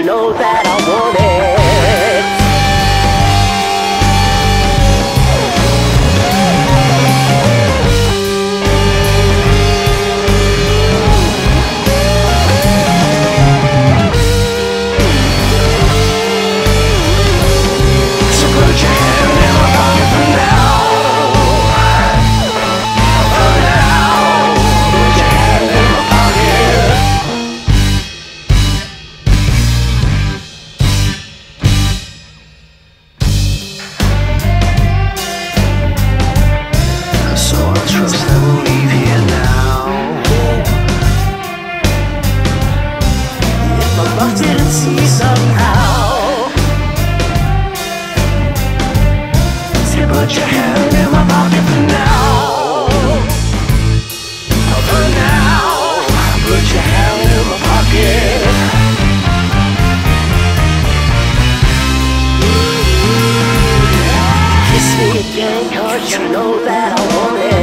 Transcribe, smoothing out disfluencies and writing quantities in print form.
you know that I want it. Didn't see somehow. Say, put your hand in my pocket for now. For now, put your hand in my pocket. Kiss me again, 'cause you know that I want it.